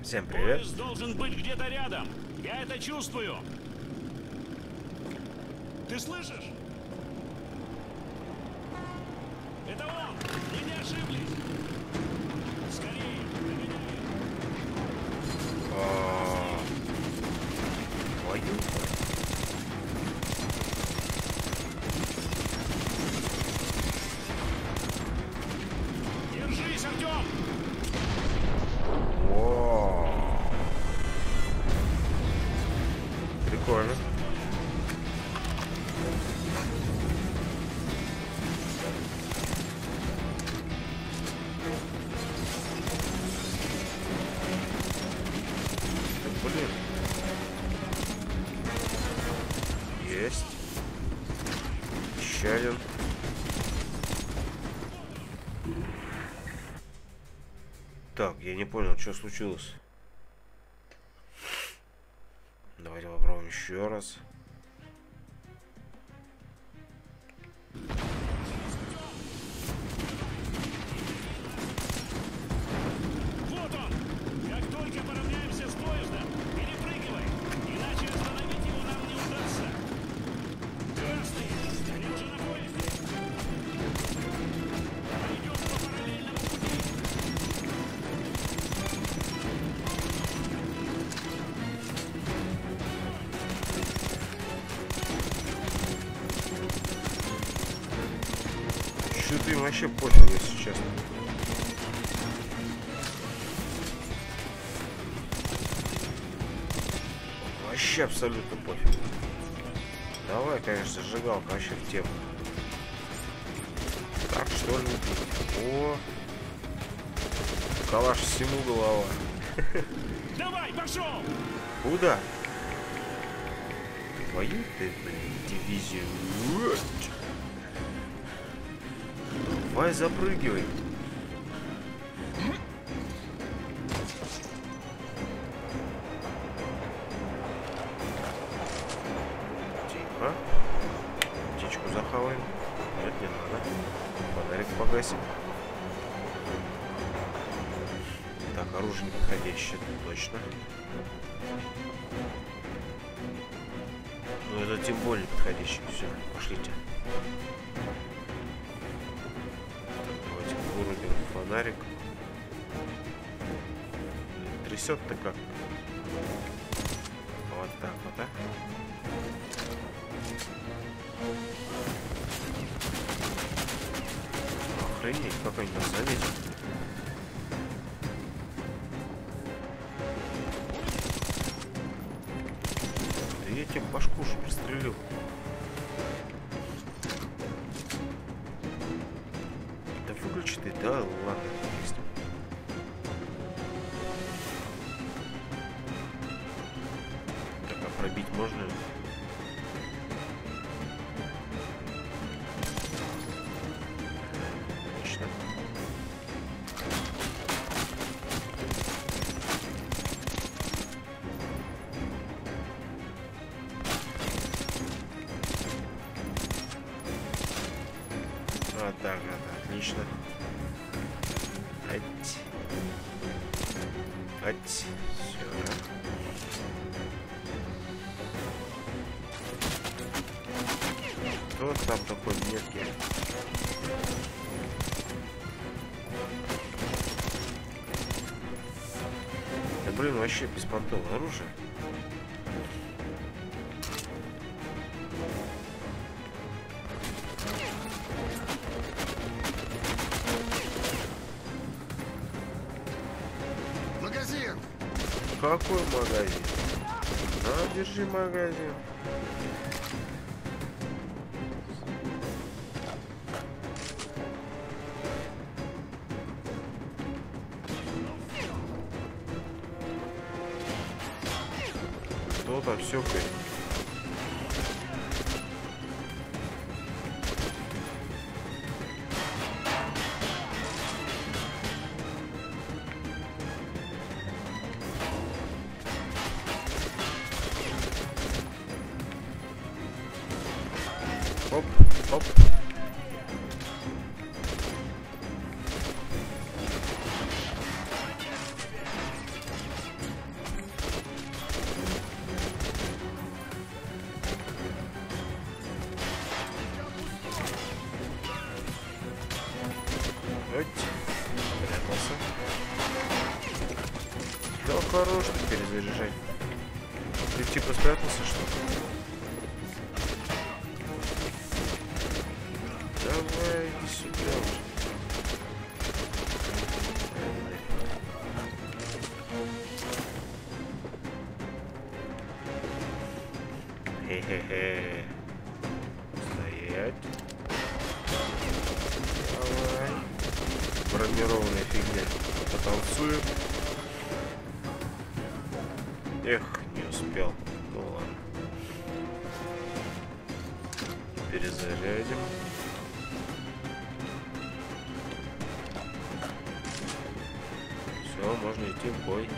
Всем привет. Поезд должен быть где-то рядом. Я это чувствую. Ты слышишь? Это он. Мы не ошиблись. Скорее, догоняй. Твою мать. Держись, Артем. Прикольно. Блин. Есть. Еще один. Так, я не понял, что случилось. Давайте попробуем еще раз. Вот он. Как только поравняемся с поездом, перепрыгивай. Иначе остановить его нам не удастся. Красный. Они уже на поезде. Пойдем по параллельному пути. Что-то им вообще пофигу, если честно. Вообще абсолютно пофиг. Давай, конечно, зажигалка вообще в тему. Так, что ли? О! Калаш всему голова. Давай, пошел! Куда? Твою ты, блин, дивизию. Давай запрыгивай. Тихо. Птичку захаваем. Нет, не надо. Фонарик погасим. Так, оружие неподходящее, точно. Ну это тем более подходящее. Все, пошлите. Давайте вырубим фонарик. Трясет-то как? Вот так вот, а? Охренеть, как они нас заметили. Да я тебе башку уже пристрелил. Да выключи ты, да ладно. Есть. Так, а пробить можно? Отлично. Вот так, вот, отлично. Ать. Ать. Все. Кто там такой меткий? Да блин, вообще беспонтовое оружие. Магазин! Какой магазин? На, держи магазин. Кто там все говорит? Оп, оп. хорош тут перезаряжать. Ты типа спрятался, что ли? Давай, иди сюда уже. Хе-хе-хе. Стоять. Давай. Бронированная фигня. Потанцуем. Эх, не успел. Ну ладно. Перезарядим. Все, можно идти в бой.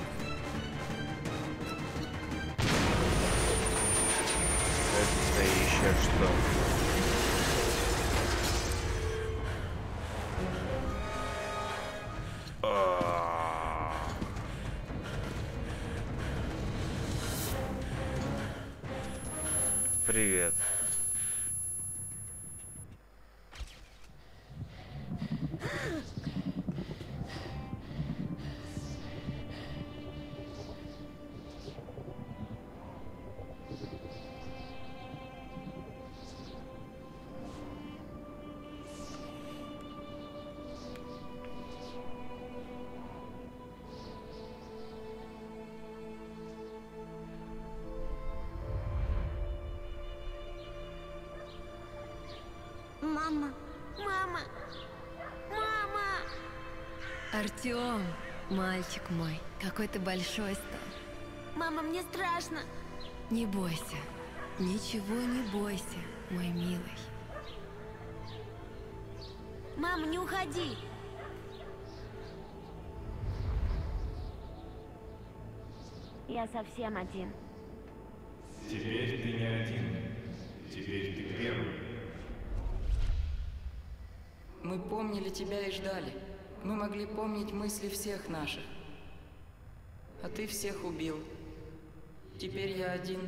Это еще что? Привет. Мама! Мама! Мама! Артём, мальчик мой, какой ты большой стал. Мама, мне страшно! Не бойся, ничего не бойся, мой милый. Мама, не уходи! Я совсем один. Теперь ты не один. Теперь ты первый. Мы помнили тебя и ждали. Мы могли помнить мысли всех наших. А ты всех убил. Теперь я один.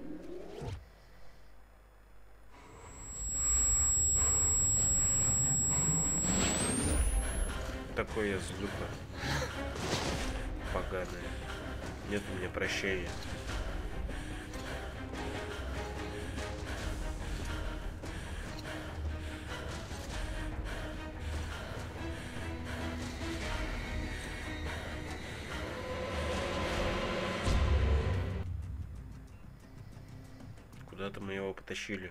Такой я злюка. Поганая. Нет у меня прощения. Куда-то мы его потащили.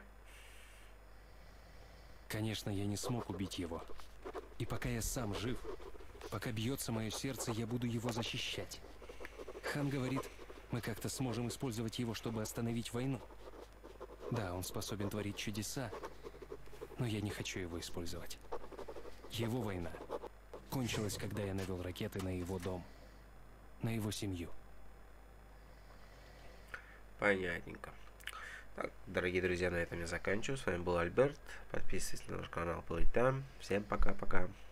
Конечно, я не смог убить его. И пока я сам жив, пока бьется мое сердце, я буду его защищать. Хан говорит, мы как-то сможем использовать его, чтобы остановить войну. Да, он способен творить чудеса, но я не хочу его использовать. Его война кончилась, когда я навел ракеты на его дом, на его семью. Понятненько. Так, дорогие друзья, на этом я заканчиваю. С вами был Альберт. Подписывайтесь на наш канал Playtime. Всем пока-пока.